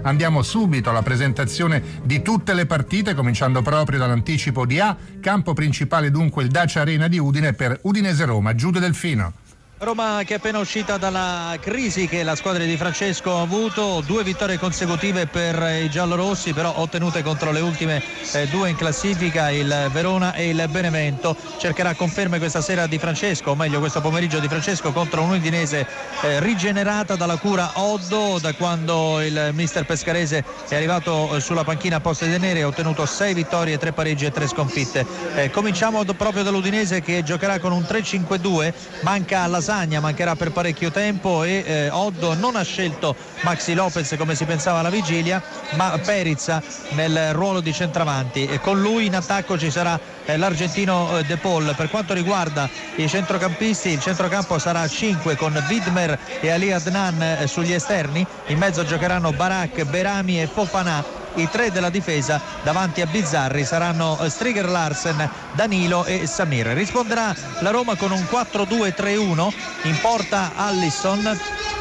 Andiamo subito alla presentazione di tutte le partite, cominciando proprio dall'anticipo di A. Campo principale dunque il Dacia Arena di Udine per Udinese-Roma. Giude Delfino. Roma che è appena uscita dalla crisi che la squadra di Francesco ha avuto, 2 vittorie consecutive per i giallorossi, però ottenute contro le ultime 2 in classifica, il Verona e il Benevento. Cercherà conferme questa sera di Francesco, o meglio questo pomeriggio di Francesco, contro un Udinese rigenerata dalla cura Oddo, da quando il mister pescarese è arrivato sulla panchina a posto dei neri. Ha ottenuto 6 vittorie, 3 pareggi e 3 sconfitte. Cominciamo proprio dall'Udinese che giocherà con un 3-5-2, mancherà per parecchio tempo e Oddo non ha scelto Maxi Lopez come si pensava alla vigilia, ma Perica nel ruolo di centravanti, e con lui in attacco ci sarà l'argentino De Paul. Per quanto riguarda i centrocampisti, il centrocampo sarà a 5 con Widmer e Ali Adnan sugli esterni, in mezzo giocheranno Barak, Berami e Fofana. I 3 della difesa davanti a Bizzarri saranno Striger Larsen, Danilo e Samir. Risponderà la Roma con un 4-2-3-1, in porta Allison,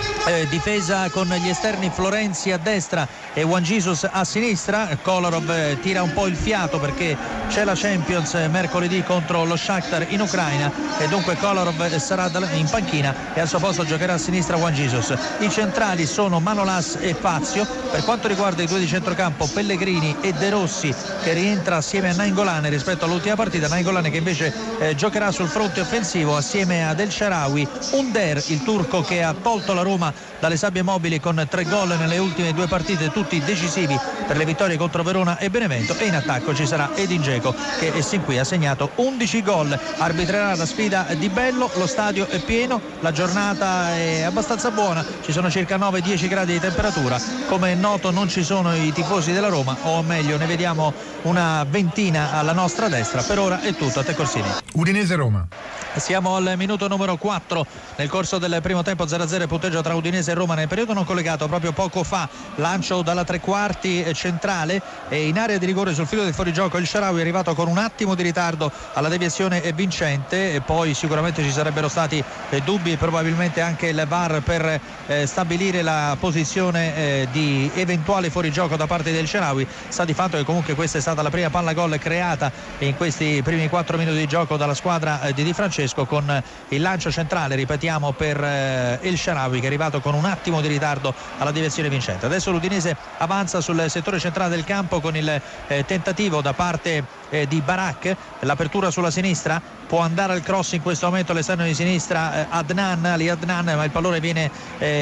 difesa con gli esterni Florenzi a destra e Juan Jesus a sinistra. Kolarov tira un po' il fiato perché c'è la Champions mercoledì contro lo Shakhtar in Ucraina, e dunque Kolarov sarà in panchina e al suo posto giocherà a sinistra Juan Jesus. I centrali sono Manolas e Fazio. Per quanto riguarda i 2 di centrocampo, Pellegrini e De Rossi, che rientra assieme a Nainggolan rispetto all'ultima partita. Nainggolan che invece giocherà sul fronte offensivo assieme a El Shaarawy. Under, il turco che ha tolto la Roma dalle sabbie mobili con 3 gol nelle ultime 2 partite, tutti decisivi per le vittorie contro Verona e Benevento. E in attacco ci sarà Edin Dzeko che sin qui ha segnato 11 gol. Arbitrerà la sfida Di Bello. Lo stadio è pieno, la giornata è abbastanza buona, ci sono circa 9-10 gradi di temperatura. Come è noto non ci sono i tifosi della Roma, o meglio ne vediamo una ventina alla nostra destra. Per ora è tutto, a te Corsini. Udinese-Roma. Siamo al minuto numero 4 nel corso del primo tempo, 0-0 punteggio tra Udinese e Roma. Nel periodo non collegato proprio poco fa, lancio dalla tre quarti centrale e in area di rigore sul filo del fuorigioco El Shaarawy è arrivato con un attimo di ritardo alla deviazione vincente, e poi sicuramente ci sarebbero stati dubbi e probabilmente anche il VAR per stabilire la posizione di eventuale fuorigioco da parte del Shaarawy. Sta di fatto che comunque questa è stata la prima palla gol creata in questi primi 4 minuti di gioco dalla squadra di Di Francesco, con il lancio centrale, ripetiamo, per El Shaarawy, che è arrivato con un attimo di ritardo alla deviazione vincente. Adesso l'Udinese avanza sul settore centrale del campo con il tentativo da parte di Barak, l'apertura sulla sinistra, può andare al cross in questo momento all'esterno di sinistra Ali Adnan, ma il pallone viene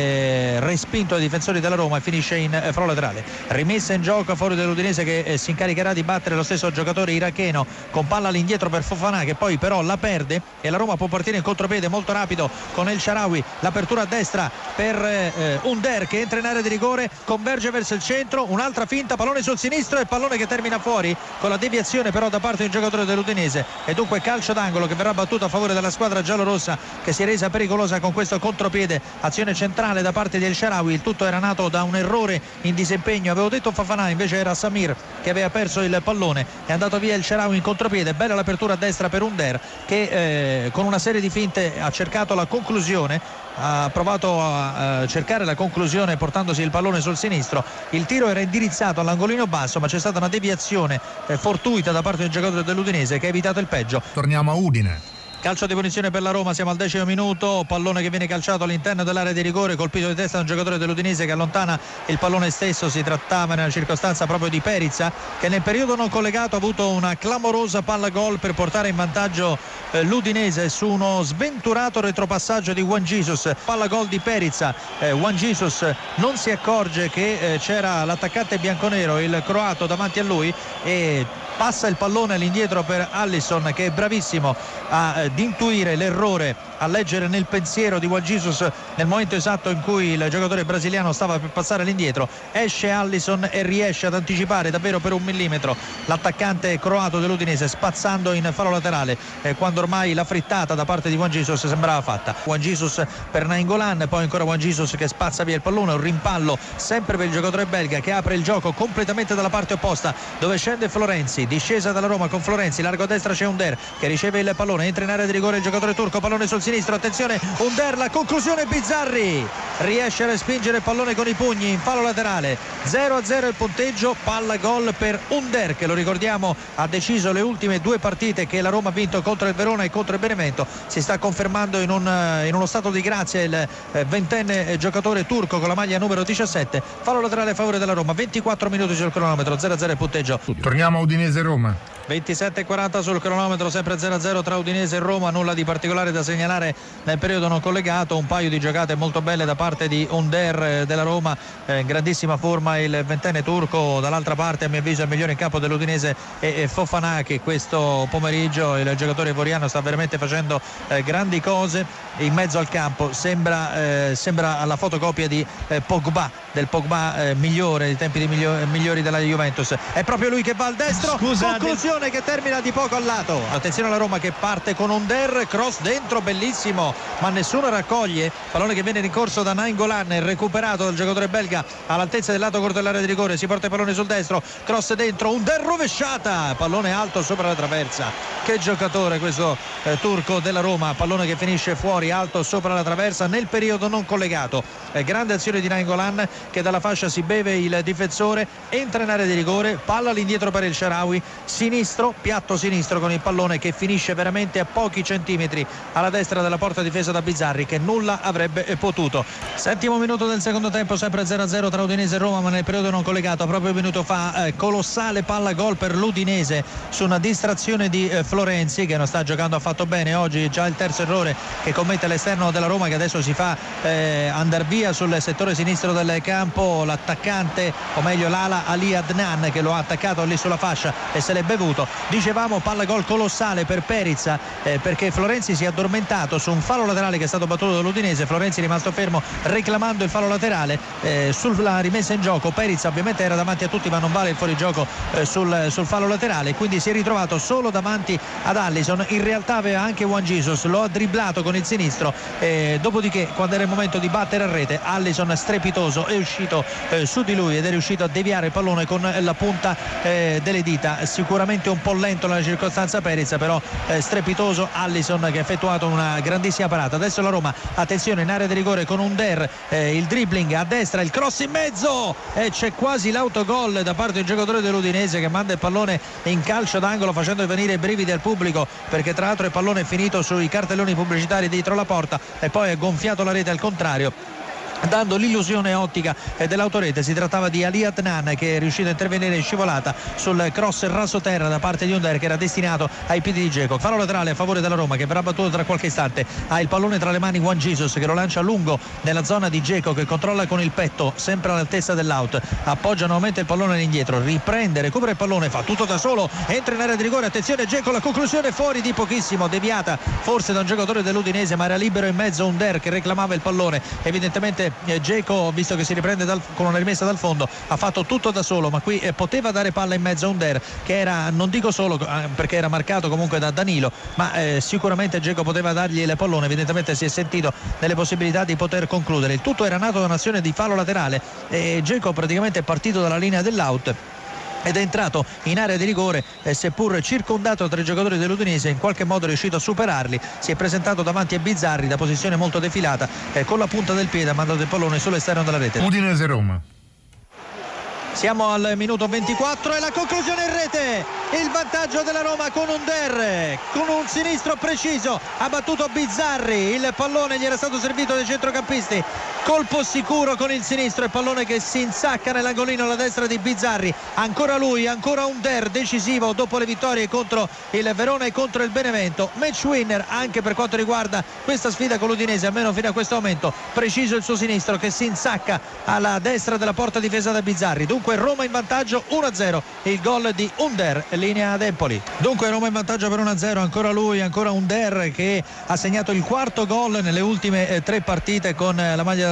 respinto dai difensori della Roma e finisce in fallo laterale. Rimessa in gioco a favore dell'Udinese, che si incaricherà di battere lo stesso giocatore iracheno con palla all'indietro per Fofana, che poi però la perde, e la Roma può partire in contropiede molto rapido con El Shaarawy. L'apertura a destra per Under, che entra in area di rigore, converge verso il centro, un'altra finta, pallone sul sinistro e pallone che termina fuori con la deviazione però da parte di un giocatore dell'Udinese, e dunque calcio d'angolo che verrà battuto a favore della squadra giallorossa, che si è resa pericolosa con questo contropiede. Azione centrale da parte di El Shaarawy. Il tutto era nato da un errore in disempegno, avevo detto Fofana, invece era Samir che aveva perso il pallone. È andato via El Shaarawy in contropiede, bella l'apertura a destra per Under, che con una serie di finte ha cercato la conclusione, ha provato a cercare la conclusione portandosi il pallone sul sinistro. Il tiro era indirizzato all'angolino basso, ma c'è stata una deviazione fortuita da parte del giocatore dell'Udinese che ha evitato il peggio. Torniamo a Udine. Calcio di punizione per la Roma, siamo al 10° minuto, pallone che viene calciato all'interno dell'area di rigore, colpito di testa da un giocatore dell'Udinese che allontana il pallone stesso. Si trattava nella circostanza proprio di Perica, che nel periodo non collegato ha avuto una clamorosa palla gol per portare in vantaggio l'Udinese su uno sventurato retropassaggio di Juan Jesus. Palla gol di Perica, Juan Jesus non si accorge che c'era l'attaccante bianconero, il croato, davanti a lui, e passa il pallone all'indietro per Allison, che è bravissimo ad intuire l'errore, a leggere nel pensiero di Juan Jesus nel momento esatto in cui il giocatore brasiliano stava per passare all'indietro. Esce Allison e riesce ad anticipare davvero per 1 millimetro l'attaccante croato dell'Udinese, spazzando in fallo laterale quando ormai la frittata da parte di Juan Jesus sembrava fatta. Juan Jesus per Nainggolan, poi ancora Juan Jesus che spazza via il pallone, un rimpallo sempre per il giocatore belga, che apre il gioco completamente dalla parte opposta dove scende Florenzi. Discesa dalla Roma con Florenzi, largo a destra c'è Under che riceve il pallone, entra in area di rigore il giocatore turco, pallone sul sinistro, attenzione Under, la conclusione, Bizzarri riesce a respingere il pallone con i pugni in fallo laterale. 0-0 il punteggio, palla gol per Under, che lo ricordiamo ha deciso le ultime due partite che la Roma ha vinto contro il Verona e contro il Benevento. Si sta confermando in uno stato di grazia il ventenne giocatore turco con la maglia numero 17. Fallo laterale a favore della Roma, 24 minuti sul cronometro, 0-0 il punteggio. Torniamo a Udinese-Roma. 27:40 sul cronometro, sempre 0-0 tra Udinese e Roma, nulla di particolare da segnalare nel periodo non collegato, un paio di giocate molto belle da parte di Under della Roma, in grandissima forma il ventenne turco. Dall'altra parte a mio avviso il migliore in campo dell'Udinese è Fofana, che questo pomeriggio, il giocatore ivoriano, sta veramente facendo grandi cose in mezzo al campo, sembra alla fotocopia di Pogba, del Pogba migliore, dei tempi migliori della Juventus. È proprio lui che va al destro, conclusione che termina di poco al lato. Attenzione alla Roma che parte con Under, cross dentro, bellissimo, ma nessuno raccoglie, pallone che viene rincorso da Nainggolan, recuperato dal giocatore belga all'altezza del lato corto dell'area di rigore, si porta il pallone sul destro, cross dentro, Under rovesciata, pallone alto sopra la traversa. Che giocatore questo turco della Roma, pallone che finisce fuori, alto sopra la traversa nel periodo non collegato. Grande azione di Nainggolan che dalla fascia si beve il difensore, entra in area di rigore, palla all'indietro per il Shaarawy, piatto sinistro con il pallone che finisce veramente a pochi centimetri alla destra della porta difesa da Bizzarri, che nulla avrebbe potuto. Settimo minuto del secondo tempo, sempre 0-0 tra Udinese e Roma, ma nel periodo non collegato. Proprio un minuto fa colossale palla gol per l'Udinese su una distrazione di Florenzi, che non sta giocando affatto bene oggi, già il terzo errore che commette all'esterno della Roma, che adesso si fa andare via sul settore sinistro del campo l'attaccante, o meglio l'ala Ali Adnan, che lo ha attaccato lì sulla fascia e se l'è bevuto. Dicevamo palla gol colossale per Perica, perché Florenzi si è addormentato su un fallo laterale che è stato battuto dall'Udinese. Florenzi è rimasto fermo reclamando il fallo laterale sulla rimessa in gioco. Perica ovviamente era davanti a tutti, ma non vale il fuorigioco sul fallo laterale, quindi si è ritrovato solo davanti ad Alisson. In realtà aveva anche Juan Jesus, lo ha dribblato con il sinistro, dopodiché quando era il momento di battere a rete, Alisson strepitoso è uscito su di lui ed è riuscito a deviare il pallone con la punta delle dita. Sicuramente un po' lento nella circostanza Perica, però strepitoso Alisson, che ha effettuato una grandissima parata. Adesso la Roma, attenzione in area di rigore con Under, il dribbling a destra, il cross in mezzo e c'è quasi l'autogol da parte del giocatore dell'Udinese, che manda il pallone in calcio d'angolo facendo venire i brividi al pubblico, perché tra l'altro il pallone è finito sui cartelloni pubblicitari dietro la porta e poi è gonfiato la rete al contrario, dando l'illusione ottica dell'autorete. Si trattava di Ali Adnan, che è riuscito a intervenire in scivolata sul cross rasoterra da parte di Under, che era destinato ai piedi di Dzeko. Fallo laterale a favore della Roma, che verrà battuto tra qualche istante. Ha il pallone tra le mani Juan Jesus, che lo lancia lungo nella zona di Dzeko, che controlla con il petto sempre all'altezza dell'out, appoggia nuovamente il pallone all'indietro, riprende, recupera il pallone, fa tutto da solo, entra in area di rigore, attenzione Dzeko, la conclusione fuori di pochissimo, deviata forse da un giocatore dell'Udinese, ma era libero in mezzo Under che reclamava il pallone. Evidentemente Dzeko, visto che si riprende con una rimessa dal fondo, ha fatto tutto da solo, ma qui poteva dare palla in mezzo a Under, che era, non dico solo perché era marcato comunque da Danilo, ma sicuramente Dzeko poteva dargli il pallone. Evidentemente si è sentito nelle possibilità di poter concludere. Il tutto era nato da un'azione di fallo laterale e Dzeko praticamente è partito dalla linea dell'out ed è entrato in area di rigore, seppur circondato da tre giocatori dell'Udinese, in qualche modo è riuscito a superarli, si è presentato davanti a Bizzarri da posizione molto defilata, con la punta del piede ha mandato il pallone sull'esterno della rete. Udinese-Roma. Siamo al minuto 24 e la conclusione in rete, il vantaggio della Roma con Under, con un sinistro preciso ha battuto Bizzarri, il pallone gli era stato servito dai centrocampisti, colpo sicuro con il sinistro, il pallone che si insacca nell'angolino alla destra di Bizzarri, ancora lui, ancora Under decisivo dopo le vittorie contro il Verona e contro il Benevento, match winner anche per quanto riguarda questa sfida con l'Udinese, almeno fino a questo momento, preciso il suo sinistro che si insacca alla destra della porta difesa da Bizzarri. Dunque Roma in vantaggio 1-0, il gol di Under, linea ad Empoli. Dunque Roma in vantaggio per 1-0, ancora lui, ancora Under, che ha segnato il quarto gol nelle ultime tre partite con la maglia della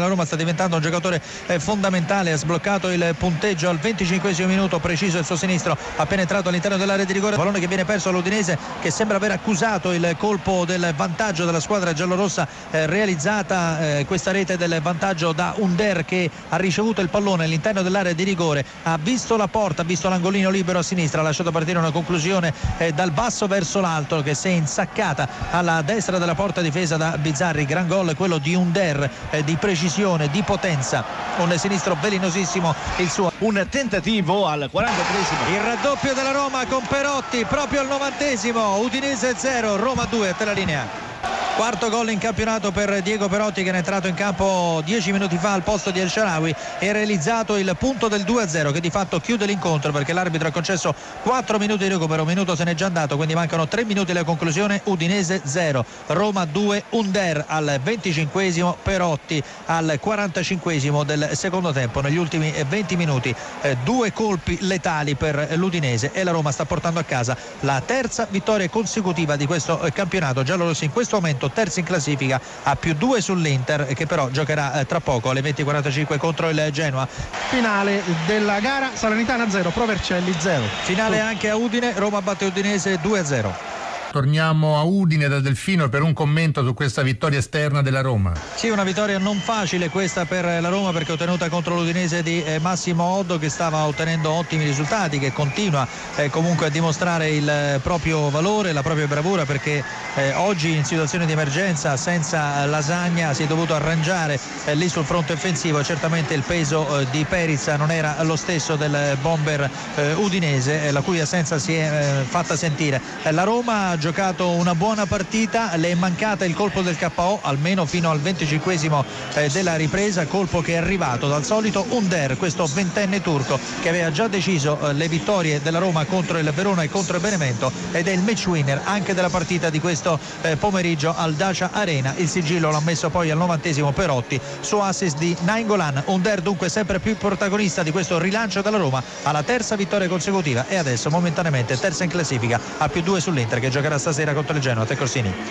della Roma sta diventando un giocatore fondamentale, ha sbloccato il punteggio al 25esimo minuto, preciso il suo sinistro, ha penetrato all'interno dell'area di rigore, pallone che viene perso all'Udinese, che sembra aver accusato il colpo del vantaggio della squadra giallorossa, realizzata questa rete del vantaggio da Under, che ha ricevuto il pallone all'interno dell'area di rigore, ha visto la porta, ha visto l'angolino libero a sinistra, ha lasciato partire una conclusione dal basso verso l'alto che si è insaccata alla destra della porta difesa da Bizzarri. Gran gol quello di Under, di precisione, di potenza, un sinistro velenosissimo il suo. Un tentativo al 43esimo, il raddoppio della Roma con Perotti proprio al 90esimo. Udinese 0, Roma 2, a te la linea. Quarto gol in campionato per Diego Perotti, che è entrato in campo 10 minuti fa al posto di El Shaarawy e ha realizzato il punto del 2-0, che di fatto chiude l'incontro, perché l'arbitro ha concesso 4 minuti di recupero, un minuto se n'è già andato, quindi mancano 3 minuti alla conclusione. Udinese 0, Roma 2, Under al 25esimo, Perotti al 45esimo del secondo tempo. Negli ultimi 20 minuti 2 colpi letali per l'Udinese e la Roma sta portando a casa la terza vittoria consecutiva di questo campionato. Giallorossi in questo momento terzo in classifica, a +2 sull'Inter, che però giocherà tra poco alle 20:45 contro il Genoa. Finale della gara, Salernitana 0, Pro Vercelli 0. Finale anche a Udine, Roma batte Udinese 2-0. Torniamo a Udine da Delfino per un commento su questa vittoria esterna della Roma. Sì, una vittoria non facile questa per la Roma, perché ottenuta contro l'Udinese di Massimo Oddo, che stava ottenendo ottimi risultati, che continua comunque a dimostrare il proprio valore, la propria bravura, perché oggi in situazione di emergenza senza Lasagna si è dovuto arrangiare lì sul fronte offensivo. Certamente il peso di Perica non era lo stesso del bomber udinese, la cui assenza si è fatta sentire. La Roma ha giocato una buona partita, le è mancata il colpo del KO almeno fino al 25esimo della ripresa, colpo che è arrivato dal solito Under, questo ventenne turco che aveva già deciso le vittorie della Roma contro il Verona e contro il Benevento, ed è il match winner anche della partita di questo pomeriggio al Dacia Arena. Il sigillo l'ha messo poi al 90esimo Perotti su assist di Nainggolan. Under dunque sempre più protagonista di questo rilancio della Roma, alla terza vittoria consecutiva e adesso momentaneamente terza in classifica, a +2 sull'Inter, che giocherà stasera contro il Genoa. Te Corsini.